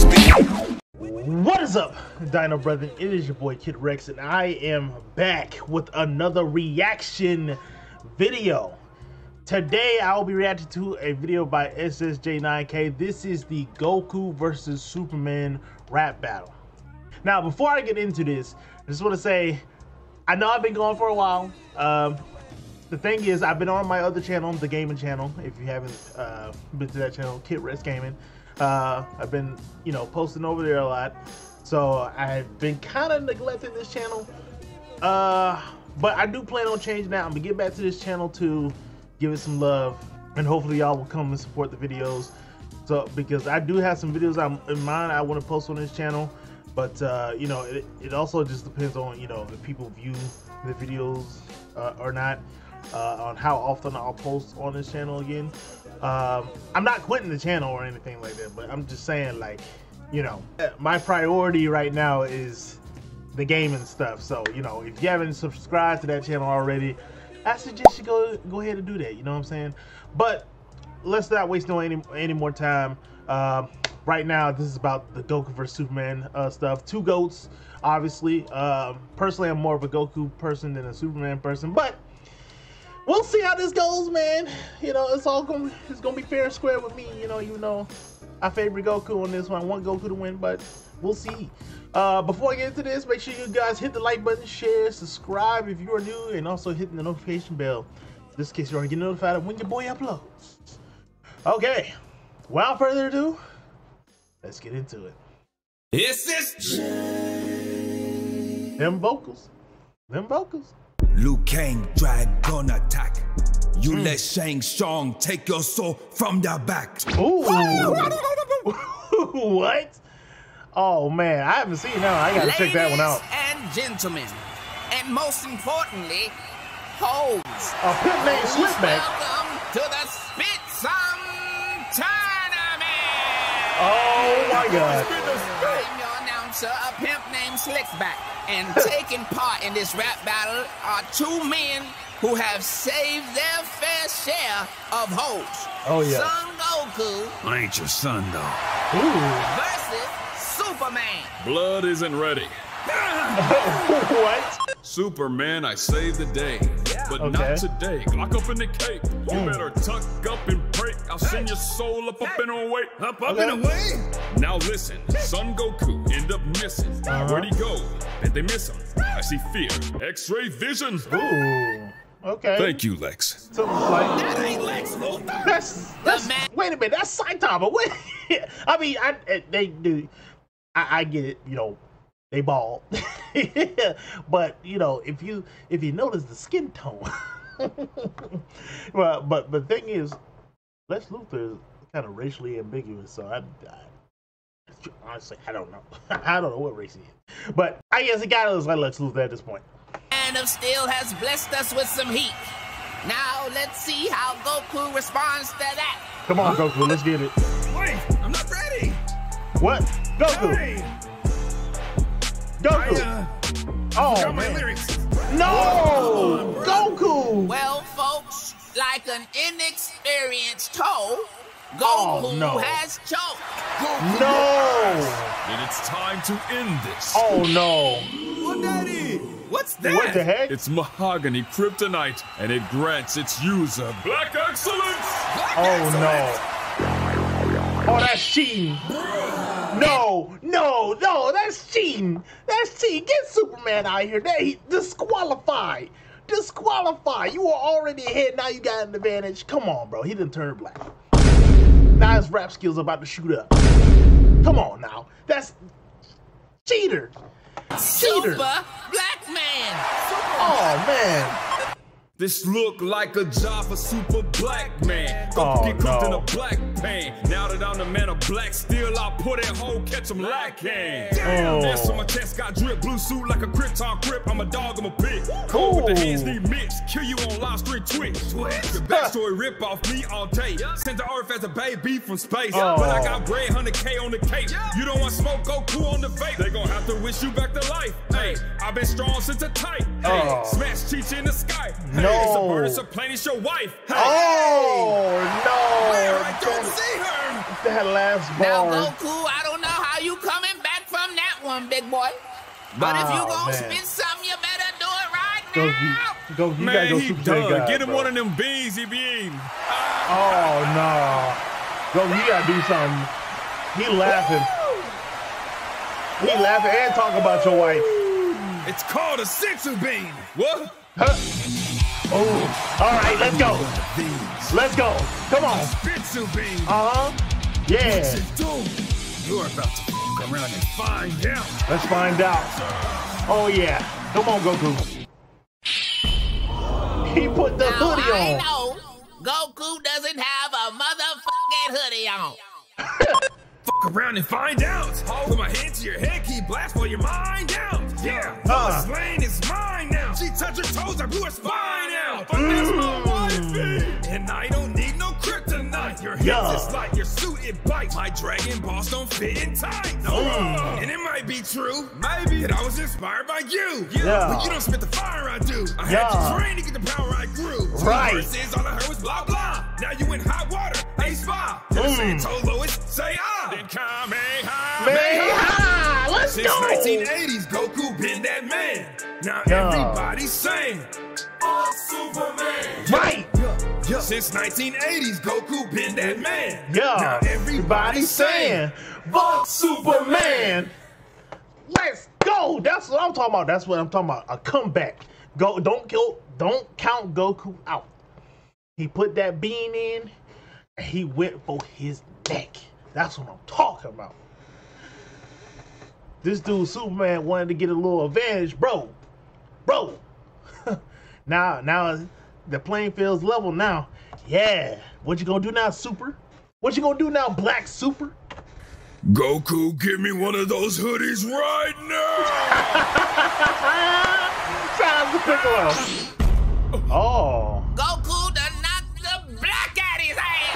What is up, Dino Brethren? It is your boy Kid Rex, and I am back with another reaction video. Today, I will be reacting to a video by SSJ9K. This is the Goku versus Superman rap battle. Now, before I get into this, I just want to say, I know I've been going for a while. The thing is, I've been on my other channel, the gaming channel. If you haven't been to that channel, Kid Rex Gaming. I've been, posting over there a lot. So I've been kind of neglecting this channel. But I do plan on changing that. I'm gonna get back to this channel to give it some love, and hopefully y'all will come and support the videos. So because I do have some videos in mind I want to post on this channel, but it also just depends on if people view the videos or not, on how often I'll post on this channel again. I'm not quitting the channel or anything like that, but I'm just saying, like, my priority right now is the gaming stuff. So if you haven't subscribed to that channel already, I suggest you go ahead and do that. You know what I'm saying? But let's not waste any more time. Right now, this is about the Goku vs Superman stuff. Two goats, obviously. Personally, I'm more of a Goku person than a Superman person, but we'll see how this goes, man. It's gonna be fair and square with me. Even though I favor Goku on this one, I want Goku to win, but we'll see. Before I get into this, make sure you guys hit the like button, share, subscribe if you are new, and also hit the notification bell, just in case you want to get notified of when your boy uploads. Okay, without further ado, let's get into it. Them vocals. Liu Kang Dragon Attack. You let Shang Tsung take your soul from the back. Ooh. What? Oh man, I haven't seen that one. I gotta check that one out. Ladies and gentlemen, and most importantly, hoes. A pimp named Slickback. Welcome to the Spit Some Tournament. Oh my God. I'm your announcer, a pimp named Slickback, and taking part in this rap battle are two men who have saved their fair share of hoes. Oh yeah. Son Goku. I ain't your son though. Versus Superman. Blood isn't ready. What? Superman, I saved the day. But not today. Lock up in the cake. You better tuck up and break. I'll send your soul up and away. Up and away. Now listen, Son Goku end up missing. Where'd he go? Did they miss him? I see fear. X-ray vision. Ooh. Okay. Thank you, Lex. So like, That ain't Lex Luthor. that's wait a minute, that's Saitama. Wait, I mean, they do. I get it. They bald. But if you notice the skin tone. Well, but the thing is, Lex Luthor is kind of racially ambiguous. So honestly, I don't know. I don't know what race he is. But I guess he kind of looks like Lex Luthor at this point. Man of Steel has blessed us with some heat. Now let's see how Goku responds to that. Come on, Goku, let's get it. Wait, I'm not ready. What? Goku! Hey. Goku! Oh My man! lyrics. No! Goku! Well, folks, like an inexperienced toe, Goku no. has choked. No! Then it's time to end this. Oh no! Oh, Daddy, what's that? What the heck? It's mahogany kryptonite, and it grants its user black excellence. Oh no! Oh, that's cheating! No! That's cheating! That's cheating! Get Superman out of here! Disqualified! You were already ahead. Now you got an advantage. Come on, bro. He didn't turn black. Now his rap skills are about to shoot up. Come on now. That's cheater. Super Black Man. Oh man. This look like a job for super black man. Go Oh, get cooked in no. a black pan. Now that I'm the man of black steel, I'll put that hole, catch him lacking. Oh. This on my chest got drip, blue suit like a Krypton grip. I'm a dog, I'm a pig. Cool. With the hands need mitts, kill you on live street Twitch. The backstory rip off me all day. Sent to Earth as a baby from space. Oh. But I got bread, 100K on the cake. You don't want smoke, Goku on the vape. They gon' have to wish you back to life. Hey, I've been strong since a tight. Hey, Oh. smash Cheech in the sky. Hey, No. it's a bird, it's a plane, it's your wife. Hey. Oh no! I don't see her. That last Now, bar. Goku, I don't know how you one, big boy. But if you gonna spit something, you better do it right now. Go, you gotta go Super Saiyan God, Get him bro. one of them beans he be eating. Oh, no. Go, you gotta do something. He laughing. He laughing and talking about your wife. It's called a Sixer bean. What? Huh? Oh, all right, let's go. Let's go. Come on. Spitzu bean. Yeah. You're about to fuck around and find out. Let's find out. Oh, yeah. Come on, Goku. He put the hoodie I on. know Goku doesn't have a motherfucking hoodie on. Fuck around and find out. Put my hand to your head, keep blast for your mind out. Yeah, Lois Lane is mine now. She touched her toes, I blew her spine out. But that's my wifey. And I don't need no kryptonite. Your hips is like your suit, it bites. My Dragon Balls don't fit in tight. And it might be true, maybe, that I was inspired by you. But you don't spit the fire I do. I had to train to get the power I grew. Right. Verses, all I heard was blah, blah. Now you in hot water, hey spa. Told Lois, say then Kamehameha. Let's Since go. 1980s, Goku been that man. Now everybody's saying, fuck Superman. Right. Since 1980s, Goku been that man. Now everybody's saying, fuck Superman. Let's go. That's what I'm talking about. That's what I'm talking about. A comeback. Don't count Goku out. He put that bean in and he went for his neck. That's what I'm talking about. This dude Superman wanted to get a little advantage, bro. Now the playing field's level now. Yeah. What you gonna do now, Super? What you gonna do now, Black Super? Goku, give me one of those hoodies right now. Shout out to Piccolo. Oh. Goku done knocked the black out his ass.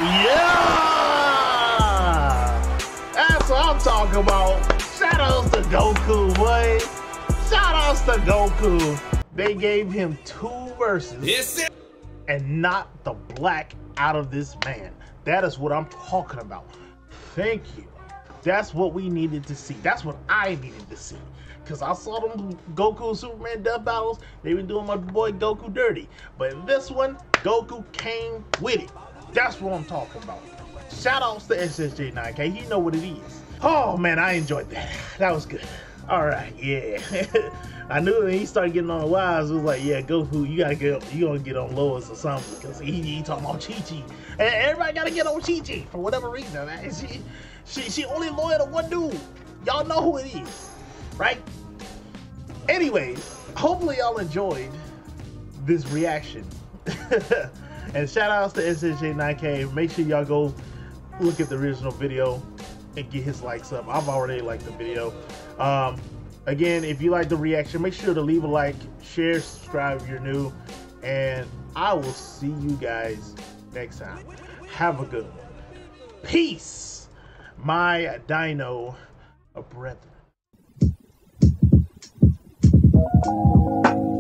Yeah. That's what I'm talking about. Shout outs to Goku, boy. Shout outs to Goku. They gave him 2 verses and knocked the black out of this man. That is what I'm talking about. Thank you. That's what we needed to see. That's what I needed to see. Because I saw them Goku and Superman death battles. They been doing my boy Goku dirty. But in this one, Goku came with it. That's what I'm talking about. Shout outs to SSJ9K. He know what it is. Oh man, I enjoyed that. That was good. All right, yeah. I knew when he started getting on the wires, it was like, yeah, Goku, you gonna get on Lois or something because he talking about Chi-Chi, and everybody gotta get on Chi-Chi for whatever reason. Man. She only loyal to one dude. Y'all know who it is, right? Anyways, hopefully y'all enjoyed this reaction. And shout outs to SSJ9K. Make sure y'all go look at the original video and get his likes up. I've already liked the video. Again, if you like the reaction, make sure to leave a like, share, subscribe if you're new, and I will see you guys next time. Have a good one. Peace, my dino brethren.